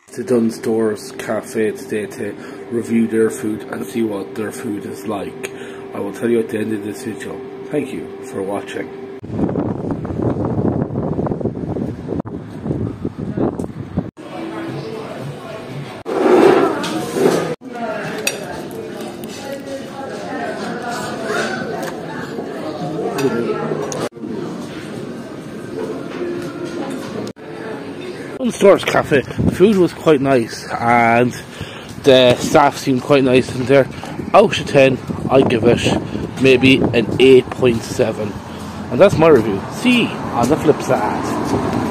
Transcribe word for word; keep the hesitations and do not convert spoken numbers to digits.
to Dunne Stores Cafe today to review their food and see what their food is like. I will tell you at the end of this video. Thank you for watching. Dunne Stores Cafe, the food was quite nice and the staff seemed quite nice in there. Out of ten, I give it maybe an eight point seven. And that's my review. See you on the flip side.